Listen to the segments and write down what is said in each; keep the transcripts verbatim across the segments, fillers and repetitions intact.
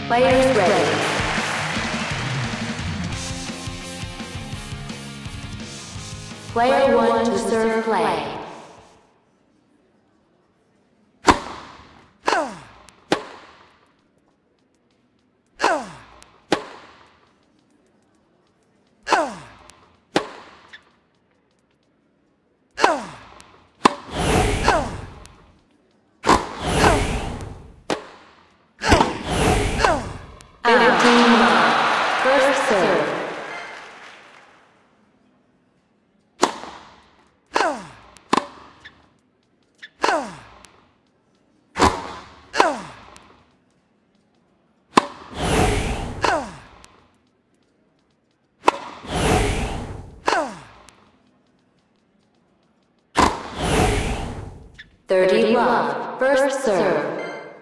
Players ready. Player one to serve play. fifteen love. First serve. thirty love. First serve.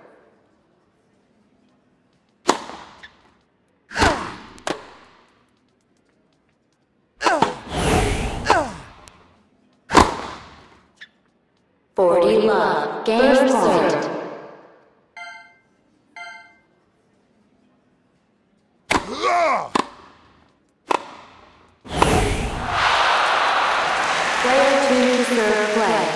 forty love. Game point. Player two to serve play.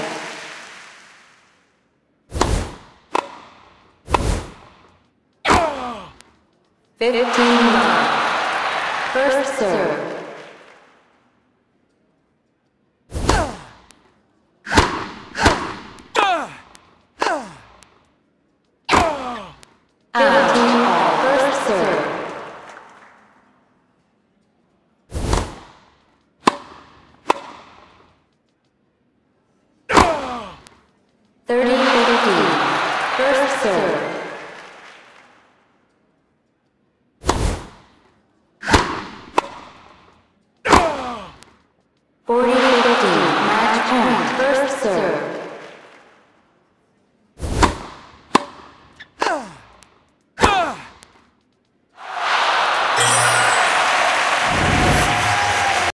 fifteen love. First serve. fifteen all. First serve. thirty fifteen. First serve. forty fifteen. Match point.